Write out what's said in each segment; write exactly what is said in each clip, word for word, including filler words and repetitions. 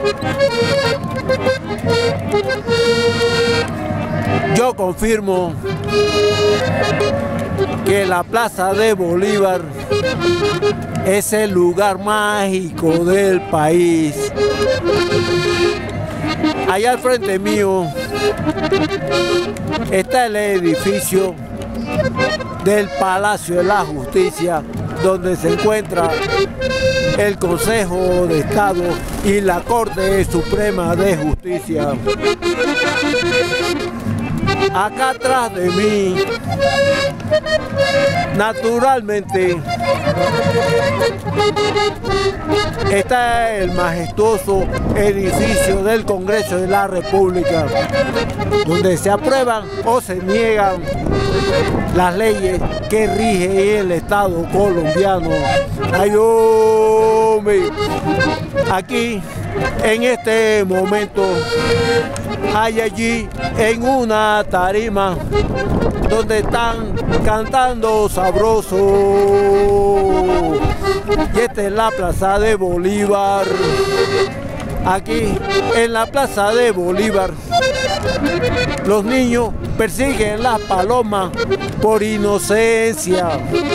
Yo confirmo que la Plaza de Bolívar es el lugar mágico del país. Allá al frente mío está el edificio del Palacio de la Justicia, donde se encuentra el Consejo de Estado y la Corte Suprema de Justicia. Acá atrás de mí, naturalmente, está el majestuoso edificio del Congreso de la República, donde se aprueban o se niegan las leyes que rigen el Estado colombiano. Ay, hombre. Aquí, en este momento, hay allí en una tarima donde están cantando sabroso. Y esta es la Plaza de Bolívar. Aquí, en la Plaza de Bolívar, los niños persiguen las palomas por inocencia.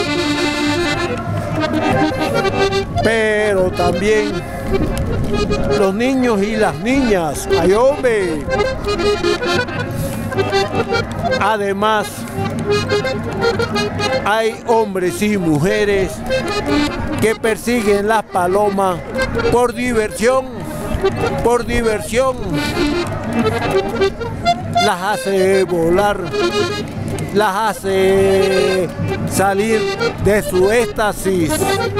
Pero también los niños y las niñas, ¡ay, hombre! Además, hay hombres y mujeres que persiguen las palomas por diversión, por diversión. Las hace volar, las hace salir de su éxtasis.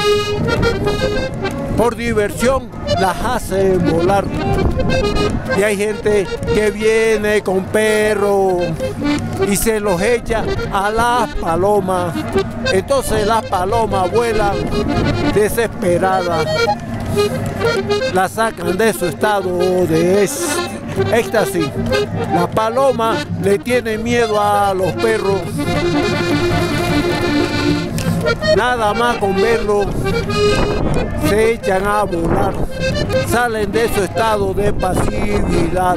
Por diversión las hace volar. Y hay gente que viene con perros y se los echa a las palomas. Entonces las palomas vuelan desesperadas. La sacan de su estado de éxtasis. La paloma le tiene miedo a los perros. Nada más con verlo se echan a volar, salen de su estado de pasividad,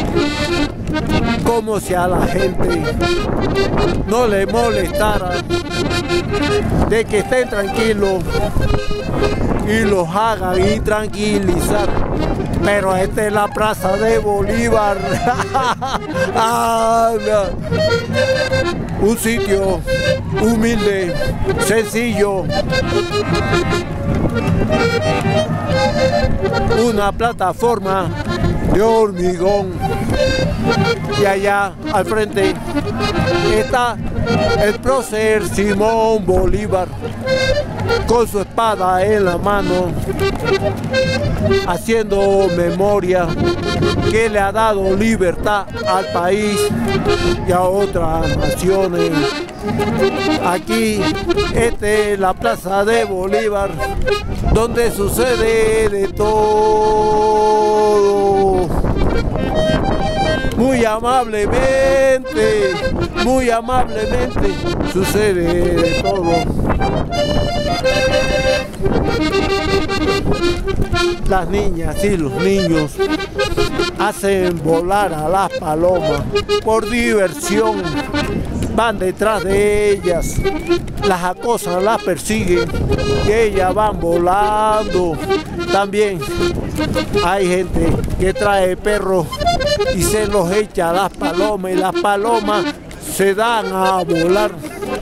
como si a la gente no le molestara de que estén tranquilos y los hagan intranquilizar. Pero esta es la Plaza de Bolívar. Un sitio humilde, sencillo, una plataforma de hormigón. Y allá al frente está el prócer Simón Bolívar con su espada en la mano, haciendo memoria que le ha dado libertad al país y a otras naciones. Aquí, esta es la Plaza de Bolívar, donde sucede de todo. Muy amablemente, muy amablemente sucede de todo. Las niñas y los niños hacen volar a las palomas por diversión. Van detrás de ellas, las acosan, las persiguen y ellas van volando. También hay gente que trae perros y se los echa a las palomas y las palomas se dan a volar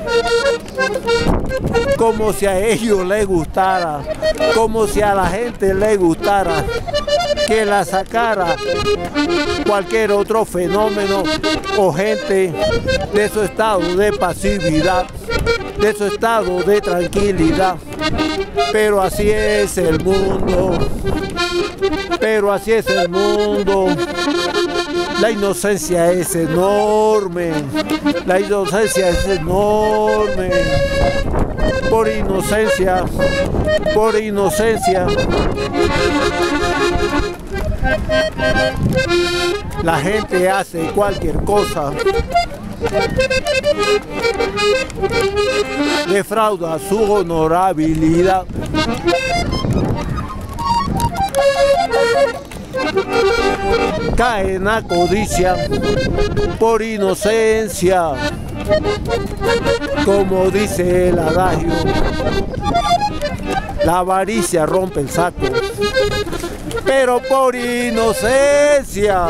como si a ellos les gustara, como si a la gente le gustara que la sacara cualquier otro fenómeno o gente de su estado de pasividad, de su estado de tranquilidad. Pero así es el mundo, pero así es el mundo. La inocencia es enorme, la inocencia es enorme. Por inocencia, por inocencia, la gente hace cualquier cosa, defrauda su honorabilidad. caen en la codicia por inocencia, como dice el adagio, la avaricia rompe el saco, pero por inocencia.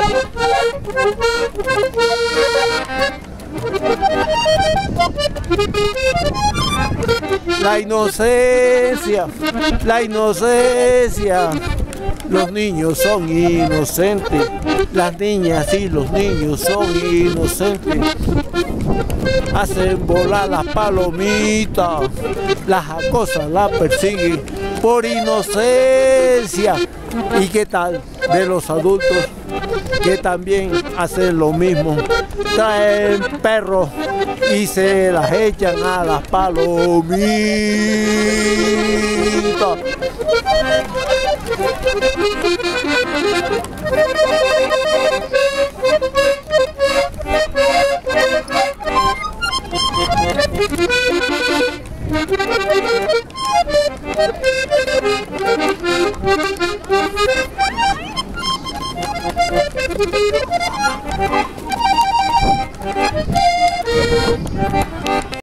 La inocencia, la inocencia. Los niños son inocentes, las niñas y los niños son inocentes. Hacen volar las palomitas, las acosan, las persiguen por inocencia. ¿Y qué tal de los adultos que también hacen lo mismo? Traen perros y se las echan a las palomitas.